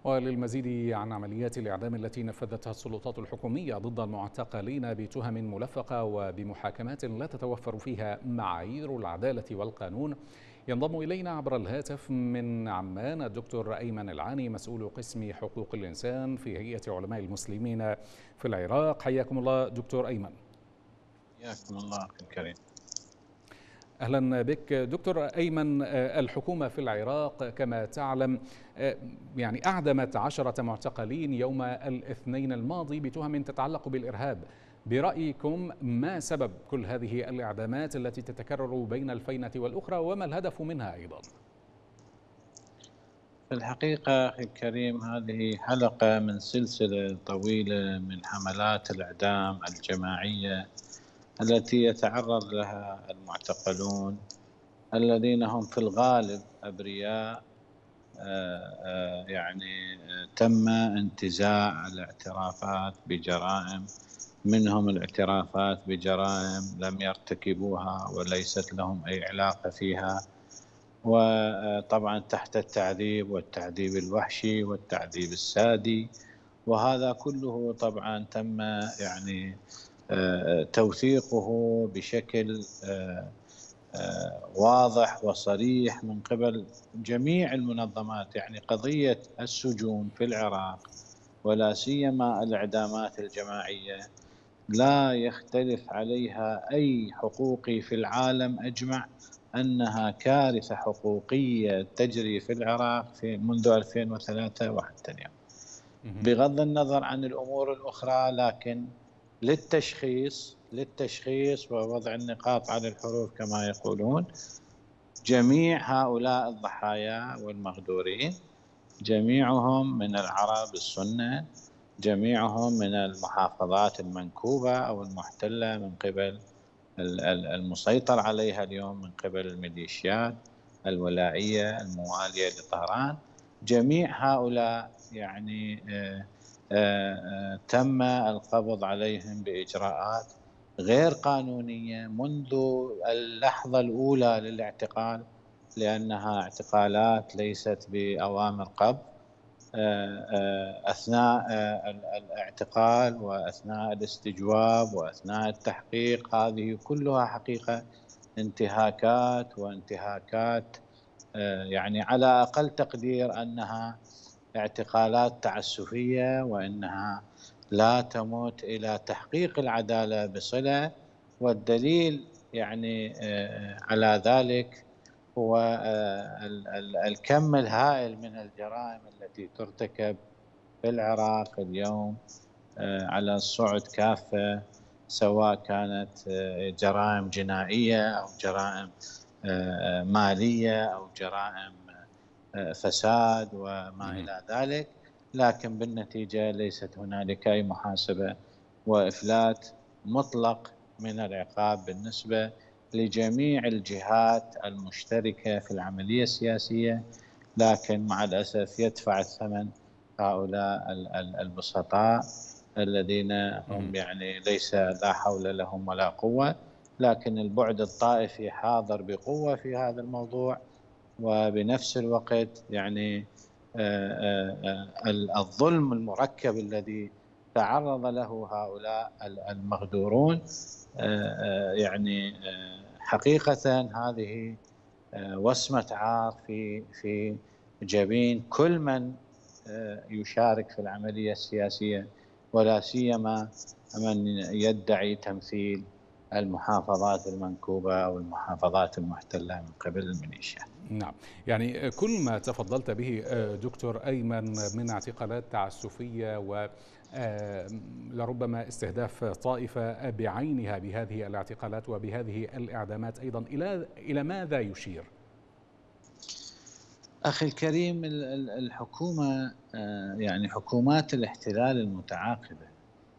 وللمزيد عن عمليات الإعدام التي نفذتها السلطات الحكومية ضد المعتقلين بتهم ملفقة وبمحاكمات لا تتوفر فيها معايير العدالة والقانون، ينضم إلينا عبر الهاتف من عمان الدكتور أيمن العاني، مسؤول قسم حقوق الإنسان في هيئة علماء المسلمين في العراق. حياكم الله دكتور أيمن. حياكم الله أخي الكريم. أهلا بك دكتور أيمن. الحكومة في العراق كما تعلم يعني أعدمت 10 معتقلين يوم الاثنين الماضي بتهم تتعلق بالإرهاب. برأيكم ما سبب كل هذه الإعدامات التي تتكرر بين الفينة والأخرى، وما الهدف منها أيضا؟ في الحقيقة أخي الكريم، هذه حلقة من سلسلة طويلة من حملات الإعدام الجماعية التي يتعرض لها المعتقلون الذين هم في الغالب أبرياء، يعني تم انتزاع الاعترافات بجرائم، منهم الاعترافات بجرائم لم يرتكبوها وليست لهم أي علاقة فيها، وطبعا تحت التعذيب والتعذيب الوحشي والتعذيب السادي، وهذا كله طبعا تم يعني توثيقه بشكل واضح وصريح من قبل جميع المنظمات. يعني قضية السجون في العراق ولا سيما الإعدامات الجماعية لا يختلف عليها أي حقوقي في العالم أجمع أنها كارثة حقوقية تجري في العراق منذ 2003 وحتى اليوم، بغض النظر عن الأمور الأخرى. لكن للتشخيص ووضع النقاط على الحروف كما يقولون، جميع هؤلاء الضحايا والمغدورين جميعهم من العرب السنة، جميعهم من المحافظات المنكوبة أو المحتلة من قبل المسيطر عليها اليوم من قبل الميليشيات الولائية الموالية لطهران. جميع هؤلاء يعني تم القبض عليهم بإجراءات غير قانونية منذ اللحظة الأولى للاعتقال، لأنها اعتقالات ليست بأوامر قبض. أثناء الاعتقال وأثناء الاستجواب وأثناء التحقيق، هذه كلها حقيقة انتهاكات يعني على أقل تقدير أنها اعتقالات تعسفية، وأنها لا تمت إلى تحقيق العدالة بصلة. والدليل يعني على ذلك هو الكم الهائل من الجرائم التي ترتكب في العراق اليوم على الصعد كافة، سواء كانت جرائم جنائية أو جرائم مالية أو جرائم فساد وما إلى ذلك، لكن بالنتيجة ليست هنالك أي محاسبة وإفلات مطلق من العقاب بالنسبة لجميع الجهات المشتركة في العملية السياسية. لكن مع الأسف يدفع الثمن هؤلاء البسطاء الذين هم يعني ليس لا حول لهم ولا قوة، لكن البعد الطائفي حاضر بقوة في هذا الموضوع. وبنفس الوقت يعني الظلم المركب الذي تعرض له هؤلاء المغدورون يعني حقيقة هذه وسمة عار في جبين كل من يشارك في العملية السياسية، ولا سيما من يدعي تمثيل المحافظات المنكوبة أو المحافظات المحتلة من قبل الميليشيا. نعم، يعني كل ما تفضلت به دكتور أيمن من اعتقالات تعسفية و لربما استهداف طائفة بعينها بهذه الاعتقالات وبهذه الإعدامات أيضا، إلى ماذا يشير؟ أخي الكريم، الحكومة يعني حكومات الاحتلال المتعاقبة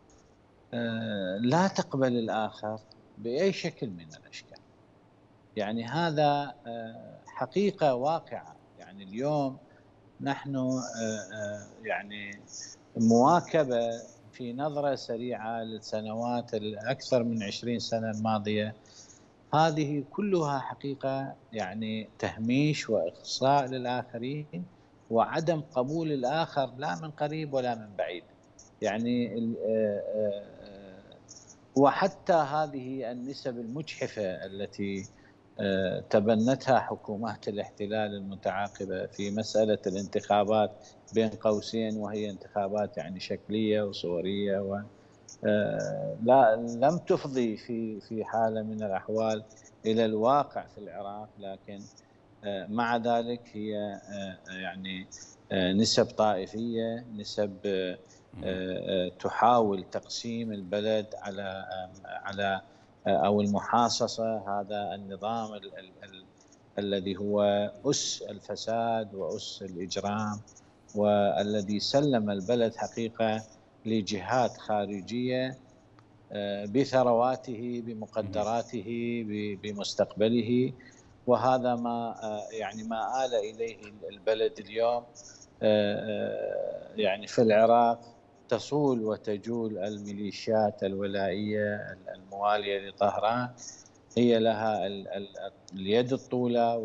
لا تقبل الآخر بأي شكل من الأشكال. يعني هذا حقيقة واقعة. يعني اليوم نحن يعني مواكبة في نظرة سريعة للسنوات الأكثر من 20 سنة الماضية، هذه كلها حقيقة يعني تهميش وإقصاء للآخرين وعدم قبول الآخر لا من قريب ولا من بعيد. يعني وحتى هذه النسب المجحفة التي تبنتها حكومات الاحتلال المتعاقبة في مسألة الانتخابات بين قوسين، وهي انتخابات يعني شكلية وصورية، و لا لم تفضي في حالة من الأحوال إلى الواقع في العراق، لكن مع ذلك هي يعني نسب طائفية، نسب تحاول تقسيم البلد على أو المحاصصة، هذا النظام الذي هو أس الفساد وأس الإجرام، والذي سلم البلد حقيقة لجهات خارجية بثرواته بمقدراته بمستقبله. وهذا ما يعني ما آل إليه البلد اليوم. يعني في العراق تصول وتجول الميليشيات الولائية الموالية لطهران، هي لها اليد الطولى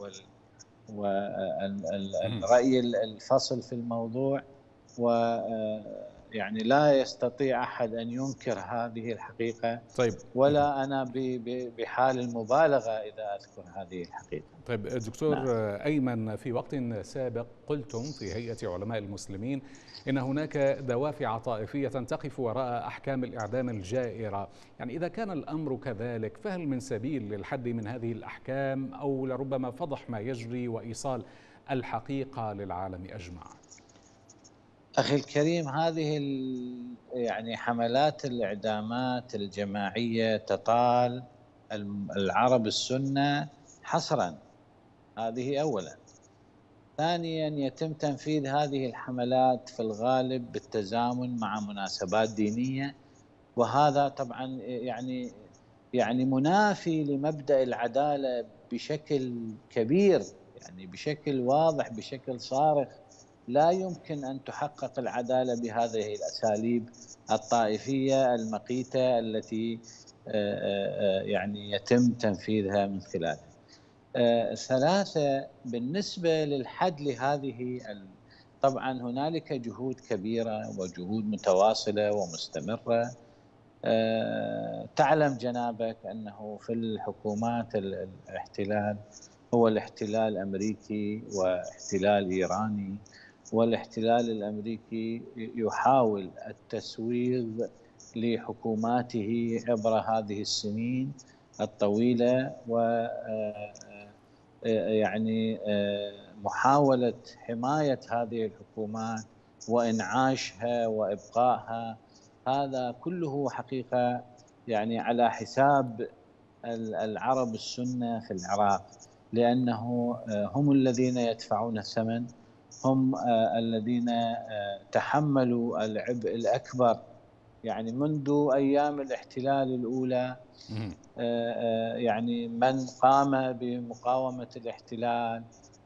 والرأي الفصل في الموضوع، و يعني لا يستطيع أحد أن ينكر هذه الحقيقة. طيب. ولا أنا بحال المبالغة إذا أذكر هذه الحقيقة. طيب دكتور نعم. أيمن، في وقت سابق قلتم في هيئة علماء المسلمين إن هناك دوافع طائفية تقف وراء أحكام الإعدام الجائرة، يعني إذا كان الأمر كذلك فهل من سبيل للحد من هذه الأحكام، أو لربما فضح ما يجري وإيصال الحقيقة للعالم أجمع؟ أخي الكريم، هذه يعني حملات الإعدامات الجماعية تطال العرب السنة حصرا، هذه أولا. ثانيا، يتم تنفيذ هذه الحملات في الغالب بالتزامن مع مناسبات دينية، وهذا طبعا يعني منافي لمبدأ العدالة بشكل كبير، يعني بشكل واضح بشكل صارخ. لا يمكن أن تحقق العدالة بهذه الأساليب الطائفية المقيتة التي يعني يتم تنفيذها من خلالها. ثلاثة، بالنسبة للحد لهذه طبعا هنالك جهود كبيرة وجهود متواصلة ومستمرة. تعلم جنابك أنه في الحكومات الاحتلال هو الاحتلال الأمريكي واحتلال إيراني، والاحتلال الأمريكي يحاول التسويغ لحكوماته عبر هذه السنين الطويلة، و يعني محاولة حماية هذه الحكومات وإنعاشها وإبقائها، هذا كله حقيقة يعني على حساب العرب السنة في العراق، لأنه هم الذين يدفعون الثمن، هم الذين تحملوا العبء الأكبر يعني منذ أيام الاحتلال الأولى. يعني من قام بمقاومة الاحتلال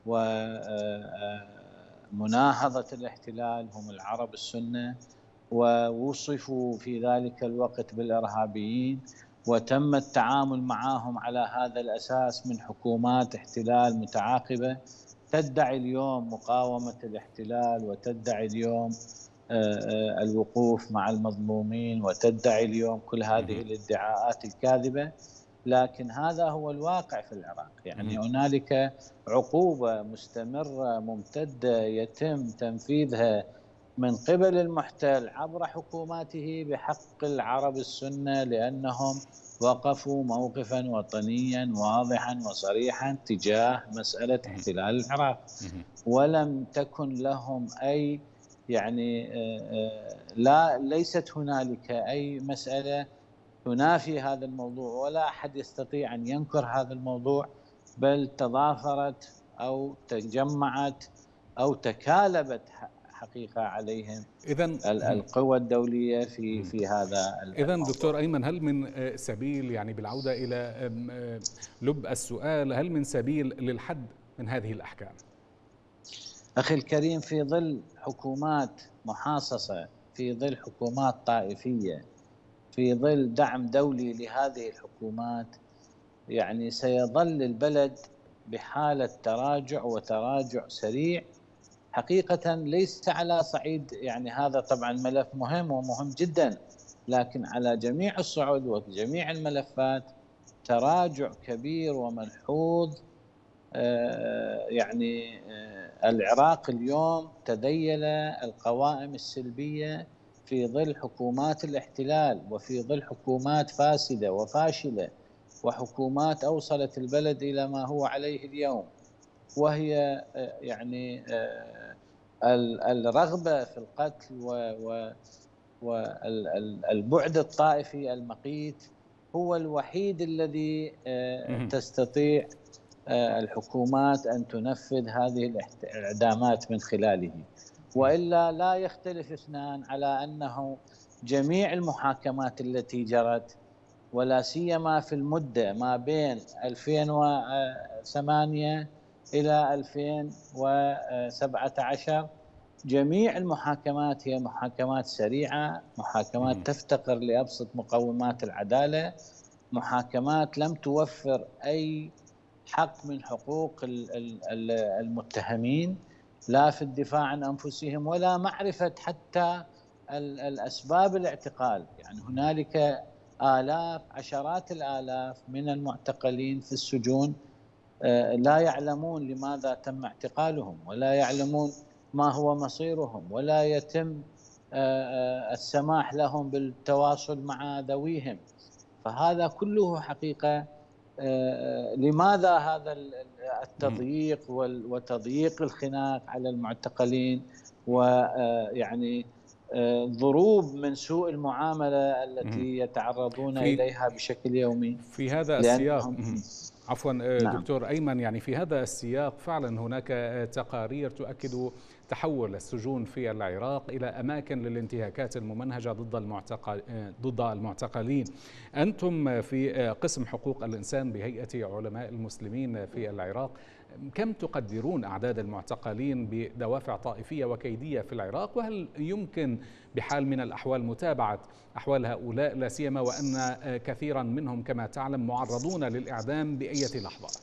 ومناهضة الاحتلال هم العرب السنة، ووصفوا في ذلك الوقت بالإرهابيين، وتم التعامل معهم على هذا الأساس من حكومات احتلال متعاقبة تدعي اليوم مقاومة الاحتلال، وتدعي اليوم الوقوف مع المظلومين، وتدعي اليوم كل هذه الادعاءات الكاذبة. لكن هذا هو الواقع في العراق، يعني هنالك عقوبة مستمرة ممتدة يتم تنفيذها من قبل المحتل عبر حكوماته بحق العرب السنة، لأنهم وقفوا موقفا وطنيا واضحا وصريحا تجاه مسألة احتلال العراق، ولم تكن لهم أي يعني ليست هنالك أي مسألة تنافي هذا الموضوع، ولا أحد يستطيع أن ينكر هذا الموضوع، بل تضافرت أو تجمعت أو تكالبت حقيقة عليهم القوى الدولية في هذا إذن الموضوع. دكتور أيمن، هل من سبيل، يعني بالعودة إلى لب السؤال، هل من سبيل للحد من هذه الأحكام؟ أخي الكريم، في ظل حكومات محاصصة، في ظل حكومات طائفية، في ظل دعم دولي لهذه الحكومات، يعني سيظل البلد بحالة تراجع وتراجع سريع حقيقة ليس على صعيد، يعني هذا طبعا ملف مهم ومهم جدا، لكن على جميع الصعود وجميع الملفات تراجع كبير وملحوظ. يعني العراق اليوم تذيل القوائم السلبية في ظل حكومات الاحتلال، وفي ظل حكومات فاسدة وفاشلة، وحكومات أوصلت البلد إلى ما هو عليه اليوم، وهي يعني الرغبة في القتل والبعد الطائفي المقيت هو الوحيد الذي تستطيع الحكومات أن تنفذ هذه الإعدامات من خلاله. وإلا لا يختلف اثنان على أنه جميع المحاكمات التي جرت، ولا سيما في المدة ما بين 2008 إلى 2017، جميع المحاكمات هي محاكمات سريعة، محاكمات تفتقر لأبسط مقومات العدالة، محاكمات لم توفر أي حق من حقوق المتهمين، لا في الدفاع عن أنفسهم ولا معرفة حتى الأسباب الاعتقال. يعني هنالك آلاف، عشرات الآلاف من المعتقلين في السجون لا يعلمون لماذا تم اعتقالهم، ولا يعلمون ما هو مصيرهم، ولا يتم السماح لهم بالتواصل مع ذويهم. فهذا كله حقيقة لماذا هذا التضييق وتضييق الخناق على المعتقلين، ويعني ضروب من سوء المعاملة التي يتعرضون إليها بشكل يومي في هذا السياق. لأنهم عفوا نعم. دكتور أيمن، يعني في هذا السياق فعلا هناك تقارير تؤكد تحول السجون في العراق إلى أماكن للانتهاكات الممنهجة ضد المعتقلين. أنتم في قسم حقوق الإنسان بهيئة علماء المسلمين في العراق، كم تقدرون أعداد المعتقلين بدوافع طائفية وكيدية في العراق؟ وهل يمكن بحال من الأحوال متابعة أحوال هؤلاء، لا سيما وأن كثيرا منهم كما تعلم معرضون للإعدام بأية لحظة؟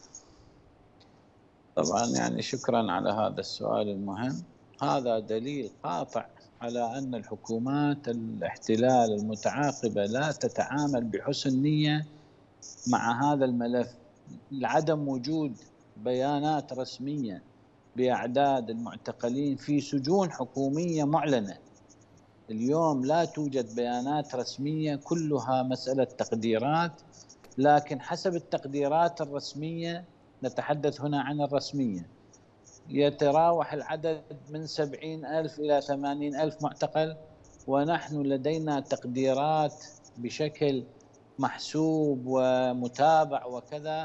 طبعا يعني شكرا على هذا السؤال المهم. هذا دليل قاطع على أن الحكومات الاحتلال المتعاقبة لا تتعامل بحسن نية مع هذا الملف. لعدم وجود بيانات رسمية بأعداد المعتقلين في سجون حكومية معلنة، اليوم لا توجد بيانات رسمية، كلها مسألة تقديرات. لكن حسب التقديرات الرسمية، نتحدث هنا عن الرسمية، يتراوح العدد من 70,000 إلى 80,000 معتقل، ونحن لدينا تقديرات بشكل محسوب ومتابع وكذا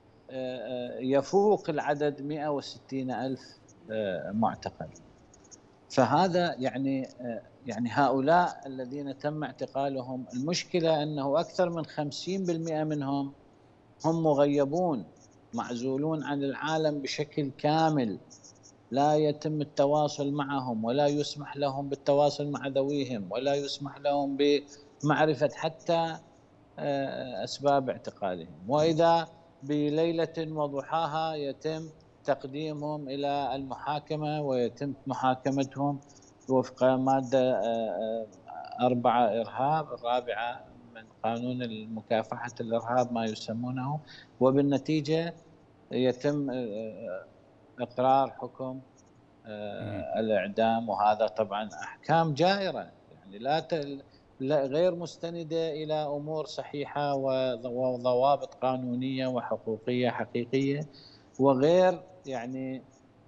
يفوق العدد 160,000 معتقل. فهذا يعني هؤلاء الذين تم اعتقالهم، المشكلة أنه أكثر من 50% منهم هم مغيبون، معزولون عن العالم بشكل كامل، لا يتم التواصل معهم، ولا يسمح لهم بالتواصل مع ذويهم، ولا يسمح لهم بمعرفة حتى أسباب اعتقالهم. وإذا بليلة وضحاها يتم تقديمهم إلى المحاكمة ويتم محاكمتهم وفق مادة 4 إرهاب، الرابعة من قانون مكافحة الإرهاب ما يسمونه، وبالنتيجة يتم إقرار حكم الإعدام. وهذا طبعا أحكام جائرة، يعني لا غير مستندة إلى أمور صحيحة وضوابط قانونية وحقوقية حقيقية، وغير يعني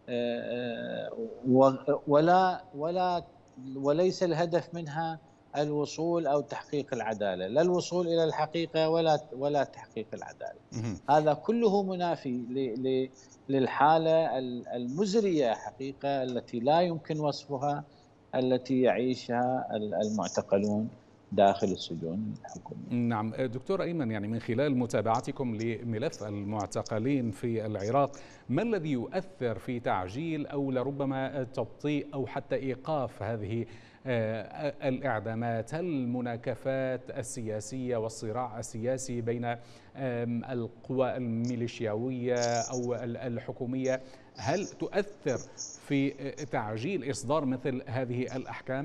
وليس الهدف منها الوصول أو تحقيق العدالة، لا الوصول إلى الحقيقة ولا تحقيق العدالة. هذا كله منافي للحالة المزرية حقيقة التي لا يمكن وصفها التي يعيشها المعتقلون داخل السجون الحكومية. نعم دكتور أيمن، يعني من خلال متابعتكم لملف المعتقلين في العراق، ما الذي يؤثر في تعجيل أو لربما تبطيء أو حتى إيقاف هذه الإعدامات؟ هل المناكفات السياسية والصراع السياسي بين القوى الميليشياوية أو الحكومية هل تؤثر في تعجيل إصدار مثل هذه الأحكام؟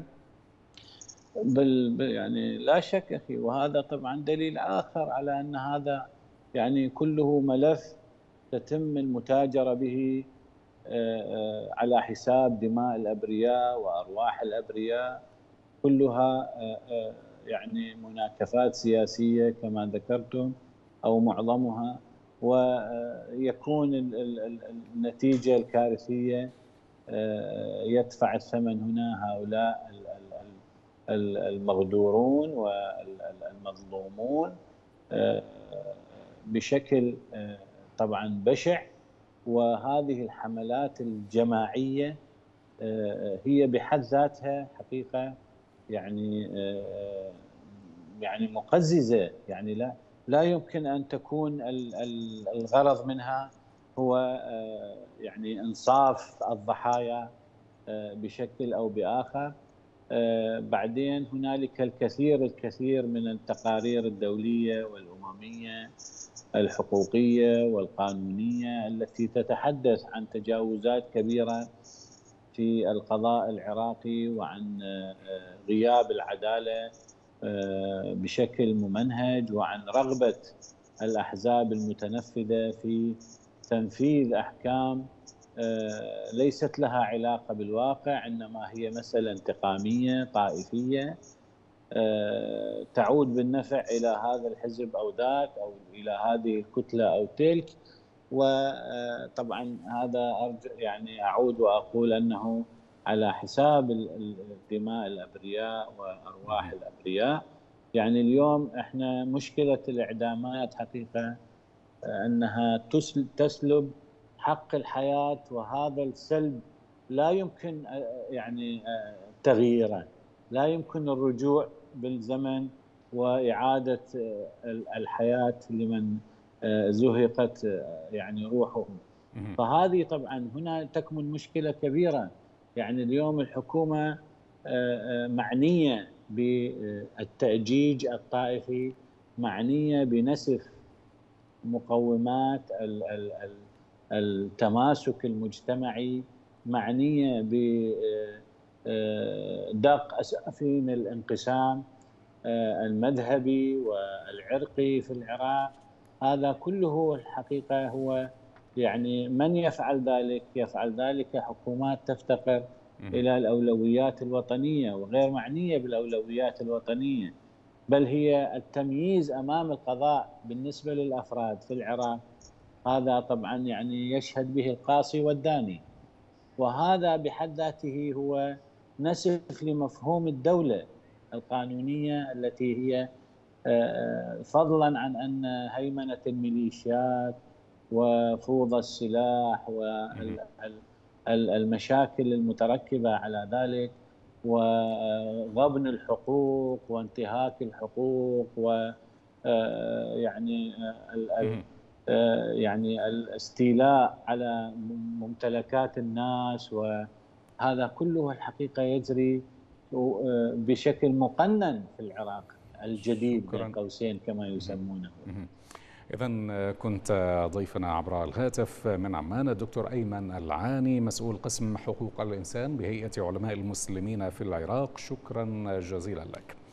يعني لا شك أخي، وهذا طبعا دليل آخر على أن هذا يعني كله ملف تتم المتاجرة به على حساب دماء الأبرياء وأرواح الأبرياء، كلها يعني مناكفات سياسية كما ذكرتم أو معظمها، ويكون النتيجة الكارثية يدفع الثمن هنا هؤلاء المغدورون والمظلومون بشكل طبعا بشع. وهذه الحملات الجماعية هي بحد ذاتها حقيقة يعني مقززة، يعني لا يمكن أن تكون الغرض منها هو يعني إنصاف الضحايا بشكل أو بآخر. بعدين هنالك الكثير من التقارير الدولية والأممية الحقوقية والقانونية التي تتحدث عن تجاوزات كبيرة في القضاء العراقي وعن غياب العدالة بشكل ممنهج، وعن رغبة الأحزاب المتنفذة في تنفيذ أحكام ليست لها علاقة بالواقع، إنما هي مسألة انتقامية طائفية تعود بالنفع إلى هذا الحزب أو ذاك أو إلى هذه الكتلة أو تلك. وطبعا هذا يعني أعود وأقول أنه على حساب دماء الأبرياء وأرواح الأبرياء. يعني اليوم إحنا مشكلة الإعدامات حقيقة أنها تسلب حق الحياة، وهذا السلب لا يمكن يعني تغييره، لا يمكن الرجوع بالزمن وإعادة الحياة لمن زهقت يعني روحهم. فهذه طبعا هنا تكمن مشكلة كبيرة. يعني اليوم الحكومة معنية بالتأجيج الطائفي، معنية بنسف مقومات التماسك المجتمعي، معنية بدق أسافين الانقسام المذهبي والعرقي في العراق. هذا كله الحقيقة هو يعني من يفعل ذلك حكومات تفتقر إلى الأولويات الوطنية وغير معنية بالأولويات الوطنية، بل هي التمييز أمام القضاء بالنسبة للأفراد في العراق. هذا طبعا يعني يشهد به القاصي والداني، وهذا بحد ذاته هو نسف لمفهوم الدولة القانونية التي هي فضلا عن أن هيمنة الميليشيات وفوضى السلاح والمشاكل المتركبة على ذلك وغبن الحقوق وانتهاك الحقوق ويعني يعني الاستيلاء على ممتلكات الناس، وهذا كله الحقيقة يجري بشكل مقنن في العراق الجديد بين قوسين كما يسمونه. إذن كنت ضيفنا عبر الهاتف من عمان الدكتور أيمن العاني، مسؤول قسم حقوق الإنسان بهيئة علماء المسلمين في العراق. شكرا جزيلا لك.